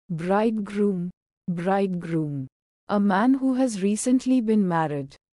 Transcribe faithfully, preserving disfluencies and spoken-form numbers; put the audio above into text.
Bridegroom. Bridegroom. A man who has recently been married.